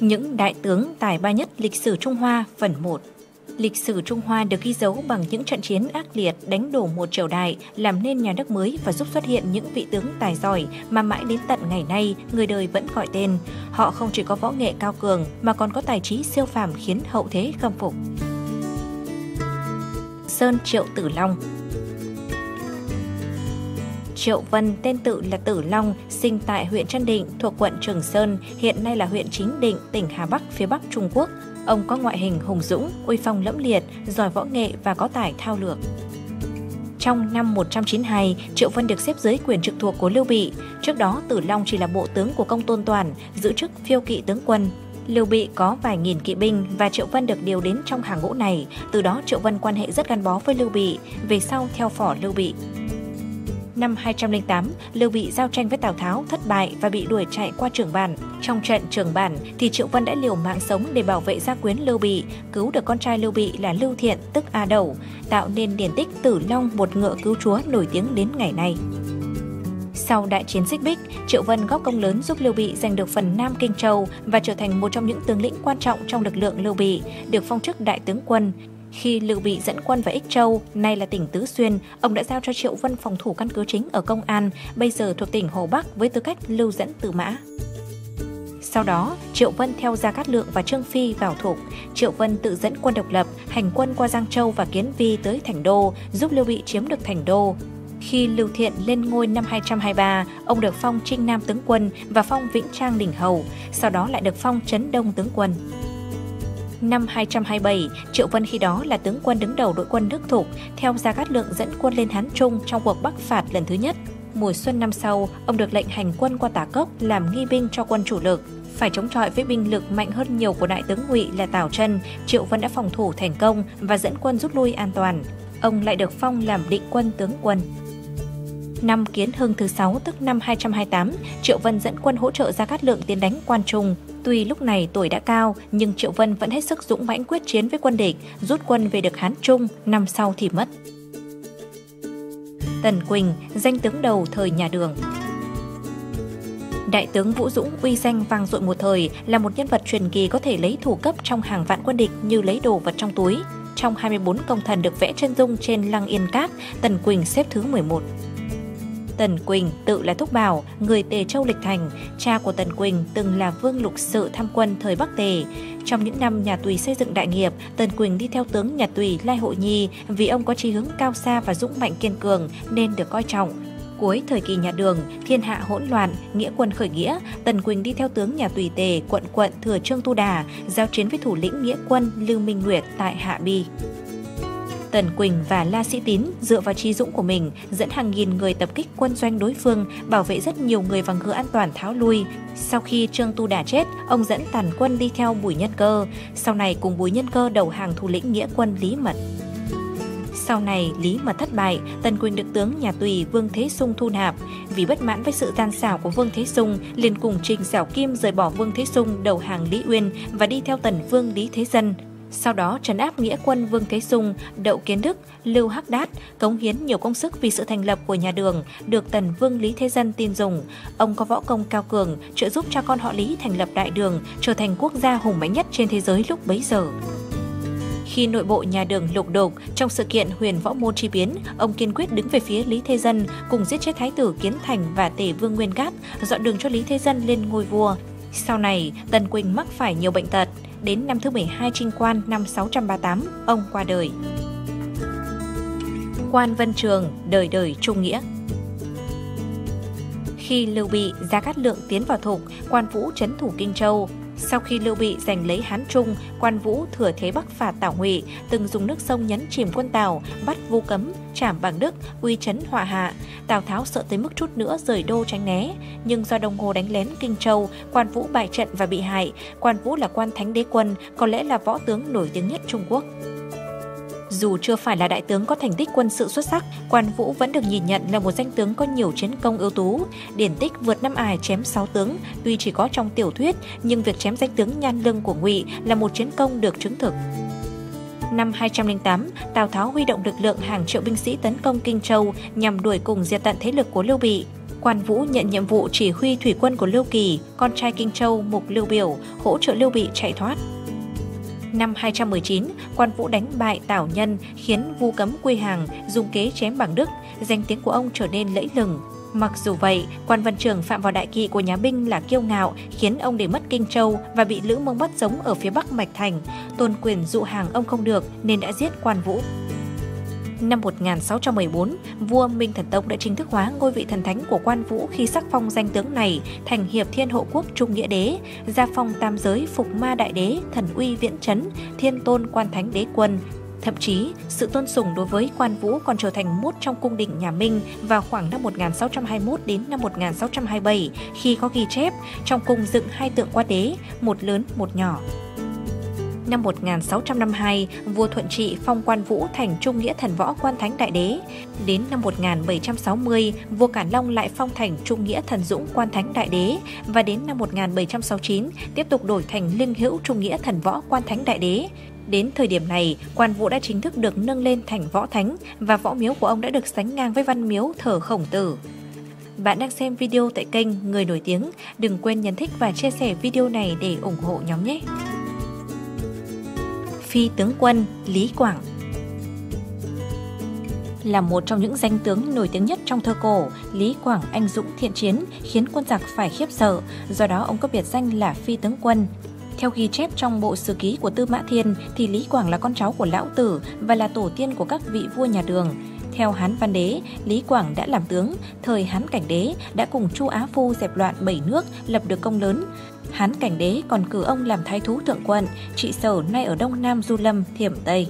Những đại tướng tài ba nhất lịch sử Trung Hoa phần 1. Lịch sử Trung Hoa được ghi dấu bằng những trận chiến ác liệt đánh đổ một triều đại, làm nên nhà nước mới và giúp xuất hiện những vị tướng tài giỏi mà mãi đến tận ngày nay người đời vẫn gọi tên. Họ không chỉ có võ nghệ cao cường mà còn có tài trí siêu phàm khiến hậu thế khâm phục. Sơn Triệu Tử Long. Triệu Vân, tên tự là Tử Long, sinh tại huyện Trân Định thuộc quận Trường Sơn, hiện nay là huyện Chính Định, tỉnh Hà Bắc, phía Bắc Trung Quốc. Ông có ngoại hình hùng dũng, uy phong lẫm liệt, giỏi võ nghệ và có tài thao lược. Trong năm 192, Triệu Vân được xếp dưới quyền trực thuộc của Lưu Bị. Trước đó, Tử Long chỉ là bộ tướng của Công Tôn Toàn, giữ chức phiêu kỵ tướng quân. Lưu Bị có vài nghìn kỵ binh và Triệu Vân được điều đến trong hàng ngũ này. Từ đó Triệu Vân quan hệ rất gắn bó với Lưu Bị, về sau theo phò Lưu Bị. Năm 208, Lưu Bị giao tranh với Tào Tháo thất bại và bị đuổi chạy qua Trường Bản. Trong trận Trường Bản thì Triệu Vân đã liều mạng sống để bảo vệ gia quyến Lưu Bị, cứu được con trai Lưu Bị là Lưu Thiện tức A Đẩu, tạo nên điển tích Tử Long một ngựa cứu chúa nổi tiếng đến ngày nay. Sau đại chiến Xích Bích, Triệu Vân góp công lớn giúp Lưu Bị giành được phần Nam Kinh Châu và trở thành một trong những tướng lĩnh quan trọng trong lực lượng Lưu Bị, được phong chức đại tướng quân. Khi Lưu Bị dẫn quân vào Ích Châu, nay là tỉnh Tứ Xuyên, ông đã giao cho Triệu Vân phòng thủ căn cứ chính ở Công An, bây giờ thuộc tỉnh Hồ Bắc với tư cách lưu dẫn Tư Mã. Sau đó, Triệu Vân theo Gia Cát Lượng và Trương Phi vào Thục. Triệu Vân tự dẫn quân độc lập, hành quân qua Giang Châu và Kiến Vi tới Thành Đô, giúp Lưu Bị chiếm được Thành Đô. Khi Lưu Thiện lên ngôi năm 223, ông được phong Trinh Nam tướng quân và phong Vĩnh Trang đỉnh hầu, sau đó lại được phong Trấn Đông tướng quân. Năm 227, Triệu Vân khi đó là tướng quân đứng đầu đội quân nước Thục, theo Gia Cát Lượng dẫn quân lên Hán Trung trong cuộc Bắc phạt lần thứ nhất. Mùa xuân năm sau, ông được lệnh hành quân qua Tả Cốc làm nghi binh cho quân chủ lực. Phải chống chọi với binh lực mạnh hơn nhiều của đại tướng Ngụy là Tào Trân, Triệu Vân đã phòng thủ thành công và dẫn quân rút lui an toàn. Ông lại được phong làm định quân tướng quân. Năm Kiến Hưng thứ 6 tức năm 228, Triệu Vân dẫn quân hỗ trợ Gia Cát Lượng tiến đánh Quan Trung. Tuy lúc này tuổi đã cao, nhưng Triệu Vân vẫn hết sức dũng mãnh quyết chiến với quân địch, rút quân về được Hán Trung, năm sau thì mất. Tần Quỳnh, danh tướng đầu thời nhà Đường. Đại tướng Vũ Dũng uy danh vang dội một thời, là một nhân vật truyền kỳ có thể lấy thủ cấp trong hàng vạn quân địch như lấy đồ vật trong túi. Trong 24 công thần được vẽ chân dung trên Lăng Yên Các, Tần Quỳnh xếp thứ 11. Tần Quỳnh tự là Thúc Bảo, người Tề Châu Lịch Thành. Cha của Tần Quỳnh từng là vương lục sự tham quân thời Bắc Tề. Trong những năm nhà Tùy xây dựng đại nghiệp, Tần Quỳnh đi theo tướng nhà Tùy Lai Hội Nhi vì ông có chí hướng cao xa và dũng mạnh kiên cường nên được coi trọng. Cuối thời kỳ nhà Đường, thiên hạ hỗn loạn, nghĩa quân khởi nghĩa, Tần Quỳnh đi theo tướng nhà Tùy Tề, quận Thừa Trương Tu Đà, giao chiến với thủ lĩnh nghĩa quân Lưu Minh Nguyệt tại Hạ Bi. Tần Quỳnh và La Sĩ Tín dựa vào trí dũng của mình dẫn hàng nghìn người tập kích quân doanh đối phương, bảo vệ rất nhiều người và ngựa an toàn tháo lui. Sau khi Trương Tu Đà chết, ông dẫn tàn quân đi theo Bùi Nhân Cơ, sau này cùng Bùi Nhân Cơ đầu hàng thủ lĩnh nghĩa quân Lý Mật. Sau này Lý Mật thất bại, Tần Quỳnh được tướng nhà Tùy Vương Thế Sung thu nạp. Vì bất mãn với sự gian xảo của Vương Thế Sung, liền cùng Trình Xảo Kim rời bỏ Vương Thế Sung đầu hàng Lý Uyên và đi theo Tần Vương Lý Thế Dân. Sau đó trấn áp nghĩa quân Vương Thế Sung, Đậu Kiến Đức, Lưu Hắc Đát, cống hiến nhiều công sức vì sự thành lập của nhà Đường, được Tần Vương Lý Thế Dân tin dùng. Ông có võ công cao cường, trợ giúp cho con họ Lý thành lập Đại Đường, trở thành quốc gia hùng mạnh nhất trên thế giới lúc bấy giờ. Khi nội bộ nhà Đường lục đục, trong sự kiện Huyền Võ Môn chi biến, ông kiên quyết đứng về phía Lý Thế Dân, cùng giết chết Thái tử Kiến Thành và Tề Vương Nguyên Cát, dọn đường cho Lý Thế Dân lên ngôi vua. Sau này, Tần Quỳnh mắc phải nhiều bệnh tật. Đến năm thứ 12 Trinh Quan năm 638, ông qua đời. Quan Vân Trường, đời đời trung nghĩa. Khi Lưu Bị, Gia Cát Lượng tiến vào Thục, Quan Vũ trấn thủ Kinh Châu. Sau khi Lưu Bị giành lấy Hán Trung, Quan Vũ thừa thế bắc phạt Tào Ngụy, từng dùng nước sông nhấn chìm quân Tào, bắt Vu Cấm, trảm Bàng Đức, uy trấn Họa Hạ. Tào Tháo sợ tới mức chút nữa rời đô tránh né, nhưng do Đông Hồ đánh lén Kinh Châu, Quan Vũ bại trận và bị hại. Quan Vũ là quan thánh đế quân, có lẽ là võ tướng nổi tiếng nhất Trung Quốc. Dù chưa phải là đại tướng có thành tích quân sự xuất sắc, Quan Vũ vẫn được nhìn nhận là một danh tướng có nhiều chiến công ưu tú. Điển tích vượt năm Ải chém 6 tướng, tuy chỉ có trong tiểu thuyết, nhưng việc chém danh tướng Nhan Lưng của Ngụy là một chiến công được chứng thực. Năm 208, Tào Tháo huy động lực lượng hàng triệu binh sĩ tấn công Kinh Châu nhằm đuổi cùng diệt tận thế lực của Lưu Bị. Quan Vũ nhận nhiệm vụ chỉ huy thủy quân của Lưu Kỳ, con trai Kinh Châu Mục Lưu Biểu, hỗ trợ Lưu Bị chạy thoát. Năm 219, Quan Vũ đánh bại Tảo Nhân, khiến Vu Cấm quy hàng, dùng kế chém Bàng Đức, danh tiếng của ông trở nên lẫy lừng. Mặc dù vậy, Quan Văn Trường phạm vào đại kỵ của nhà Binh là kiêu ngạo, khiến ông để mất Kinh Châu và bị Lữ Mông bắt sống ở phía bắc Mạch Thành. Tôn Quyền dụ hàng ông không được nên đã giết Quan Vũ. Năm 1614, vua Minh Thần Tông đã chính thức hóa ngôi vị thần thánh của Quan Vũ khi sắc phong danh tướng này thành Hiệp Thiên Hộ Quốc Trung Nghĩa Đế, gia phong tam giới Phục Ma Đại Đế, Thần Uy Viễn Chấn, Thiên Tôn Quan Thánh Đế Quân. Thậm chí, sự tôn sùng đối với Quan Vũ còn trở thành mốt trong cung đình nhà Minh vào khoảng năm 1621 đến năm 1627 khi có ghi chép trong cung dựng 2 tượng quan đế, một lớn một nhỏ. Năm 1652, vua Thuận Trị phong Quan Vũ thành Trung Nghĩa Thần Võ Quan Thánh Đại Đế. Đến năm 1760, vua Cản Long lại phong thành Trung Nghĩa Thần Dũng Quan Thánh Đại Đế và đến năm 1769 tiếp tục đổi thành Linh Hữu Trung Nghĩa Thần Võ Quan Thánh Đại Đế. Đến thời điểm này, Quan Vũ đã chính thức được nâng lên thành võ thánh và võ miếu của ông đã được sánh ngang với văn miếu thờ Khổng Tử. Bạn đang xem video tại kênh Người Nổi Tiếng, đừng quên nhấn thích và chia sẻ video này để ủng hộ nhóm nhé. Phi tướng quân Lý Quảng là một trong những danh tướng nổi tiếng nhất trong thơ cổ. Lý Quảng anh dũng thiện chiến, khiến quân giặc phải khiếp sợ, do đó ông có biệt danh là Phi tướng quân. Theo ghi chép trong bộ sử ký của Tư Mã Thiên thì Lý Quảng là con cháu của Lão Tử và là tổ tiên của các vị vua nhà Đường. Theo Hán Văn Đế, Lý Quảng đã làm tướng, thời Hán Cảnh Đế đã cùng Chu Á Phu dẹp loạn 7 nước, lập được công lớn. Hán Cảnh Đế còn cử ông làm thái thú thượng quận, trị sở nay ở Đông Nam Du Lâm, Thiểm Tây.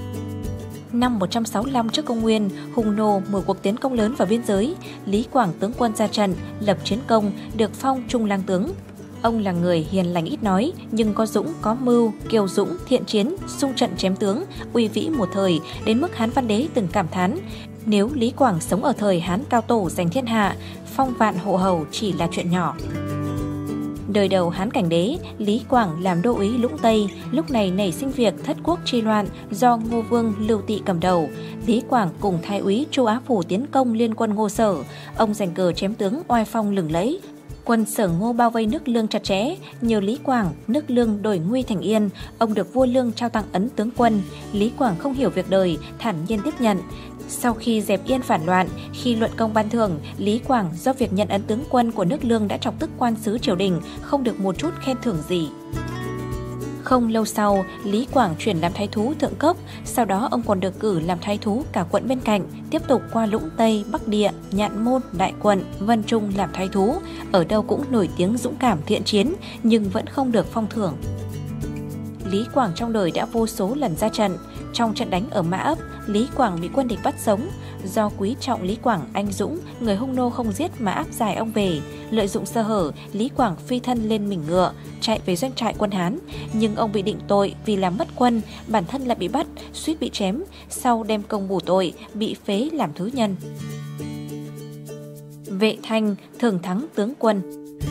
Năm 165 trước công nguyên, Hung Nô mở cuộc tiến công lớn vào biên giới. Lý Quảng tướng quân ra trận, lập chiến công, được phong Trung Lang tướng. Ông là người hiền lành ít nói, nhưng có dũng, có mưu, kiêu dũng, thiện chiến, xung trận chém tướng, uy vĩ một thời, đến mức Hán Văn Đế từng cảm thán: nếu Lý Quảng sống ở thời Hán Cao Tổ giành thiên hạ, phong vạn hộ hầu chỉ là chuyện nhỏ. Đời đầu Hán Cảnh Đế, Lý Quảng làm đô úy Lũng Tây, lúc này nảy sinh việc thất quốc chi loạn do Ngô Vương Lưu Tị cầm đầu. Lý Quảng cùng thái úy Chu Á Phủ tiến công liên quân Ngô Sở, ông giành cờ chém tướng oai phong lừng lẫy. Quân Sở Ngô bao vây nước Lương chặt chẽ, nhờ Lý Quảng, nước Lương đổi nguy thành yên, ông được vua Lương trao tặng ấn tướng quân. Lý Quảng không hiểu việc đời, thản nhiên tiếp nhận. Sau khi dẹp yên phản loạn, khi luận công ban thưởng, Lý Quảng do việc nhận ấn tướng quân của nước Lương đã chọc tức quan sứ triều đình, không được một chút khen thưởng gì. Không lâu sau, Lý Quảng chuyển làm thái thú thượng cốc, sau đó ông còn được cử làm thái thú cả quận bên cạnh, tiếp tục qua Lũng Tây, Bắc Địa, Nhạn Môn, Đại Quận, Vân Trung làm thái thú, ở đâu cũng nổi tiếng dũng cảm thiện chiến, nhưng vẫn không được phong thưởng. Lý Quảng trong đời đã vô số lần ra trận. Trong trận đánh ở Mã Ấp, Lý Quảng bị quân địch bắt sống. Do quý trọng Lý Quảng anh dũng, người Hung Nô không giết mà áp giải ông về. Lợi dụng sơ hở, Lý Quảng phi thân lên mình ngựa, chạy về doanh trại quân Hán. Nhưng ông bị định tội vì làm mất quân, bản thân lại bị bắt, suýt bị chém. Sau đem công bù tội, bị phế làm thứ nhân. Vệ Thanh thường thắng tướng quân.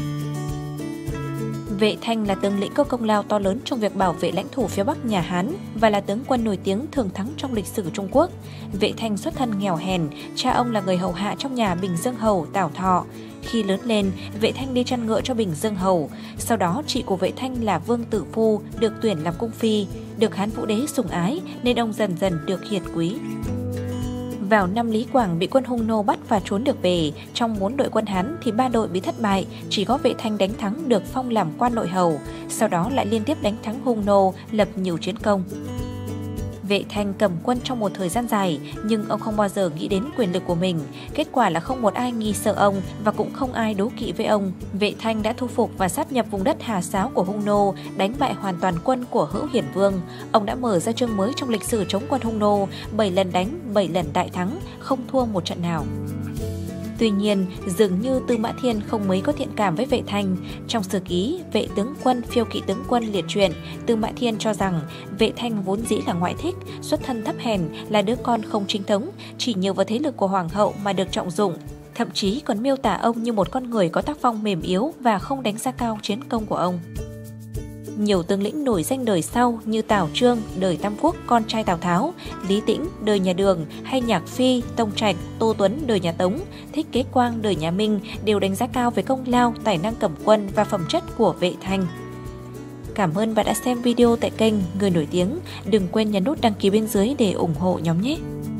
Vệ Thanh là tướng lĩnh có công lao to lớn trong việc bảo vệ lãnh thổ phía Bắc nhà Hán và là tướng quân nổi tiếng thường thắng trong lịch sử Trung Quốc. Vệ Thanh xuất thân nghèo hèn, cha ông là người hầu hạ trong nhà Bình Dương Hầu Tảo Thọ. Khi lớn lên, Vệ Thanh đi chăn ngựa cho Bình Dương Hầu. Sau đó, chị của Vệ Thanh là Vương Tử Phu được tuyển làm cung phi, được Hán Vũ Đế sủng ái nên ông dần dần được hiển quý. Vào năm Lý Quảng bị quân Hung Nô bắt và trốn được về, trong 4 đội quân Hán thì 3 đội bị thất bại, chỉ có Vệ Thanh đánh thắng được phong làm quan nội hầu, sau đó lại liên tiếp đánh thắng Hung Nô, lập nhiều chiến công. Vệ Thanh cầm quân trong một thời gian dài, nhưng ông không bao giờ nghĩ đến quyền lực của mình. Kết quả là không một ai nghi sợ ông và cũng không ai đố kỵ với ông. Vệ Thanh đã thu phục và sát nhập vùng đất Hà Sáo của Hung Nô, đánh bại hoàn toàn quân của Hữu Hiển Vương. Ông đã mở ra chương mới trong lịch sử chống quân Hung Nô, 7 lần đánh, 7 lần đại thắng, không thua một trận nào. Tuy nhiên, dường như Tư Mã Thiên không mấy có thiện cảm với Vệ Thanh. Trong sử ký Vệ tướng quân Phiêu kỵ tướng quân liệt truyện, Tư Mã Thiên cho rằng Vệ Thanh vốn dĩ là ngoại thích, xuất thân thấp hèn, là đứa con không chính thống, chỉ nhờ vào thế lực của hoàng hậu mà được trọng dụng. Thậm chí còn miêu tả ông như một con người có tác phong mềm yếu và không đánh giá cao chiến công của ông. nhiều tướng lĩnh nổi danh đời sau như Tào Chương, đời Tam Quốc, con trai Tào Tháo, Lý Tĩnh, đời nhà Đường, hay Nhạc Phi, Tông Trạch, Tô Tuấn, đời nhà Tống, Thích Kế Quang, đời nhà Minh đều đánh giá cao về công lao, tài năng cầm quân và phẩm chất của Vệ Thanh. Cảm ơn bạn đã xem video tại kênh Người Nổi Tiếng. Đừng quên nhấn nút đăng ký bên dưới để ủng hộ nhóm nhé!